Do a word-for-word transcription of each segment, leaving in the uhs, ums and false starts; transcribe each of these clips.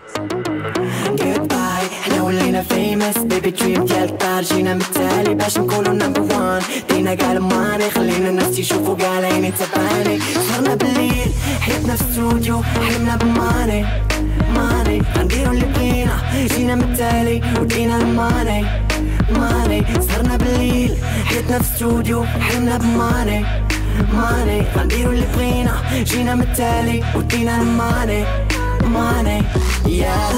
Goodbye احنا ولينا famous baby dream ديال الدار جينا متالي باش نكونو number one دينا قال ماني خلينا الناس يشوفو قال عيني تباني سهرنا بالليل حياتنا في استوديو حلمنا بماني ماني غنديرو اللي بغينا جينا متالي ودينا الماني ماني سهرنا بالليل حياتنا في استوديو حلمنا بماني ماني غنديرو اللي بغينا جينا متالي ودينا الماني ماني yeah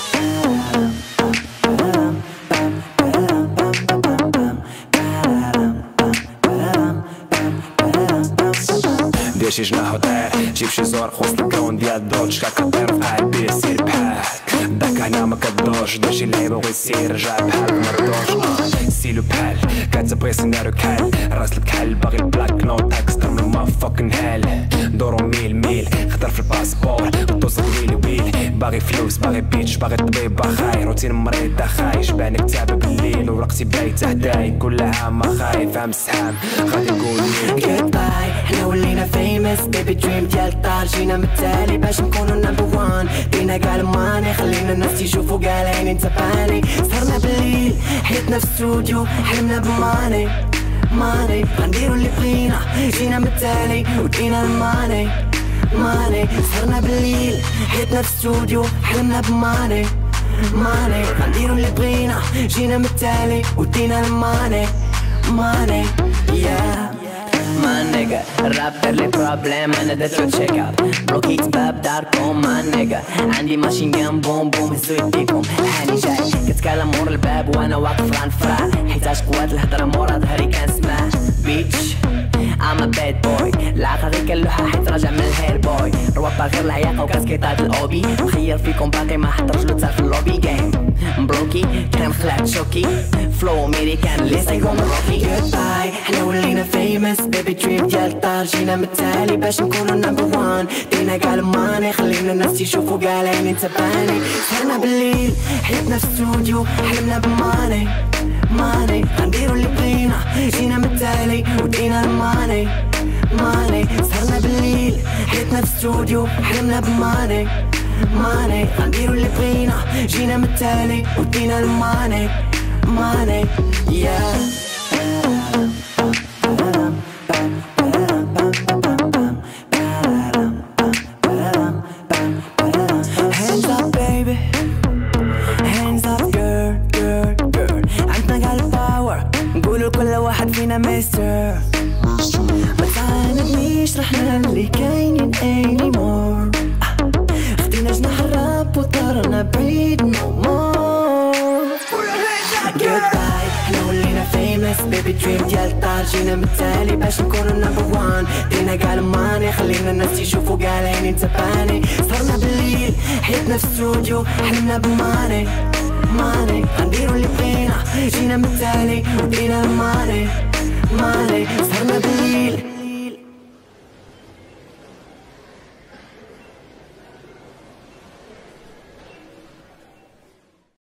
دير شي جناح وطير جيب شي زور وسط الكون ديال الدور شكا كطير في قلبي سير بحال داك هنا ما كدورش دير شي لعيبه بغي يسير رجع بحال ما ردورش اه سيلو بحال كتبغي سيناريو كحل راس الكحل باغي البلاك نوت اكستر من ما فوكن هال دورو ميل ميل خطر في الباسبور ودوز ويلي ويل باغي فلوس باغي بيتش باغي طبيب باغي روتين مريض خاي جباني كتابة بالليل ورقتي بايته هداي كل عام ما خايف عام السحام غادي نقول goodbye احنا ولينا famous baby dream ديال الدار جينا متالي باش نكونو number one دينا قال ماني خلينا الناس يشوفو قال عيني انت باني سهرنا بالليل حياتنا في استوديو حلمنا بماني ماني غنديرو اللي بغينا جينا متالي ودينا الماني ماني سهرنا بالليل حياتنا في استوديو حلمنا بماني ماني غنديرو اللي بغينا جينا متالي ودينا الماني ماني yeah My nigga, rapper لي problem أنا ده تروح check out بلوكيت باب داركم my nigga عندي ماشين جان بوم بوم هزو يديكم هاني جاي كتكلم مور الباب وأنا واقف ران فرع حيتاش قوات الهضرة مورا ظهري كنسمع بيتش I'm a bad boy العاقة غير كاللوحة حيت راجع من الهير بوي روابا غير العياقة وكاسكيطات الأوبي مخير فيكم باقي ما حط رجلو تاع في اللوبي جيم مبروكي كان خلعت شوكي فلو أمريكان اللي سايقون روكي goodbye احنا ولينا famous baby dream ديال الدار جينا متالي باش نكونو number one دينا قال ماني خلينا الناس يشوفو قال عيني انت باني سهرنا بالليل حياتنا في استوديو حلمنا بماني ماني غنديرو اللي بغينا جينا متالي ودينا الماني ماني سهرنا بالليل حياتنا في استوديو حلمنا بماني ماني غنديرو اللي بغينا جينا متالي ودينا الماني ماني yeah hands up baby hands up girl girl girl عندنا قلب باور نقولوا كل واحد فينا مستر ما تعاندنيش رحنا اللي كاينين anymore خدينا جناح الراب وطرنا بعيد no more goodbye احنا ولينا famous baby dream ديال الدار جينا متالي باش نكونو number one دينا قال ماني خلينا الناس يشوفو قال عيني انت باني سهرنا بالليل حياتنا في استوديو حلمنا بماني ماني غنديرو اللي بغينا جينا متالي ودينا الماني ماني سهرنا بالليل